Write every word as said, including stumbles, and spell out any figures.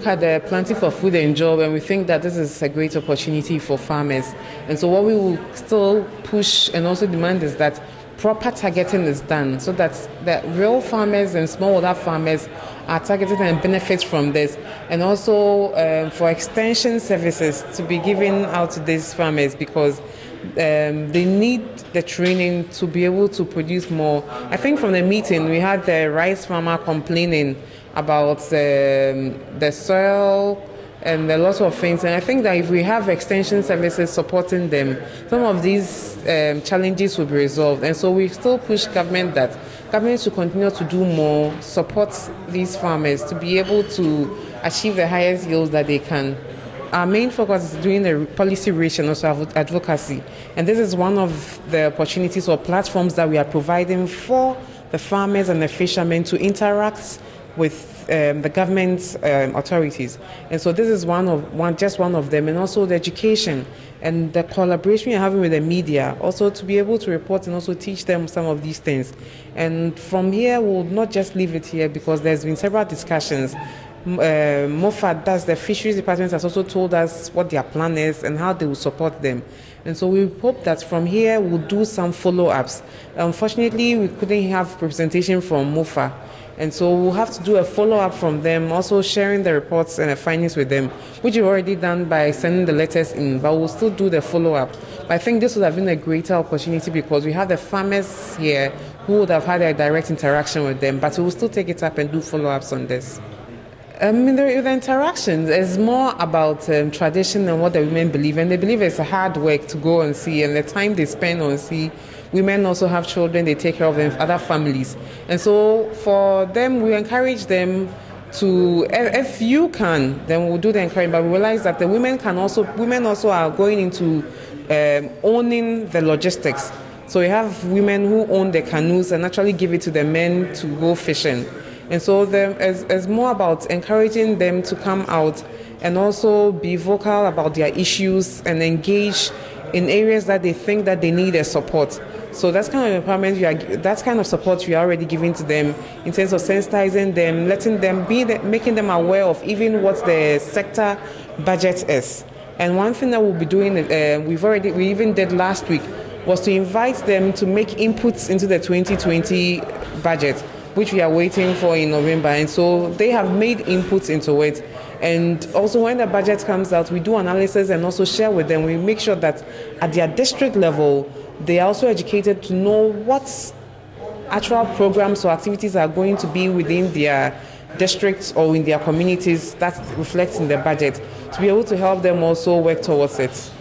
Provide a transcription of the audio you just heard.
look at the Planting for Food and Job, and we think that this is a great opportunity for farmers. And so what we will still push and also demand is that proper targeting is done so that the real farmers and smallholder farmers are targeted and benefit from this. And also um, for extension services to be given out to these farmers, because um, they need the training to be able to produce more. I think from the meeting we had the rice farmer complaining about um, the soil and a lot of things. And I think that if we have extension services supporting them, some of these um, challenges will be resolved. And so we still push government that government should continue to do more, support these farmers to be able to achieve the highest yields that they can. Our main focus is doing the policy reach and also advocacy. And this is one of the opportunities or platforms that we are providing for the farmers and the fishermen to interact with um, the government um, authorities. And so this is one of one, just one of them, and also the education and the collaboration you're having with the media, also to be able to report and also teach them some of these things. And from here, we'll not just leave it here, because there's been several discussions. Uh, MOFAD, that's the Fisheries Department, has also told us what their plan is and how they will support them. And so we hope that from here we'll do some follow-ups. Unfortunately, we couldn't have representation from MOFA. And so we'll have to do a follow-up from them, also sharing the reports and the findings with them, which we've already done by sending the letters in, but we'll still do the follow-up. But I think this would have been a greater opportunity, because we have the farmers here who would have had a direct interaction with them, but we'll still take it up and do follow-ups on this. I mean, the, the interactions is more about um, tradition and what the women believe, and they believe it's a hard work to go and see, and the time they spend on sea. Women also have children, they take care of them, other families. And so for them, we encourage them to, if you can, then we'll do the encouragement. But we realize that the women can also, women also are going into um, owning the logistics. So we have women who own the canoes and actually give it to the men to go fishing. And so it's, it's more about encouraging them to come out and also be vocal about their issues and engage in areas that they think that they need a support. So that's kind of empowerment we are, that's kind of support we are already giving to them in terms of sensitizing them, letting them be, the, making them aware of even what the sector budget is. And one thing that we'll be doing, uh, we've already, we even did last week, was to invite them to make inputs into the twenty twenty budget, which we are waiting for in November. And so they have made inputs into it. And also when the budget comes out, we do analysis and also share with them. We make sure that at their district level, they are also educated to know what actual programs or activities are going to be within their districts or in their communities that reflects in the budget, to be able to help them also work towards it.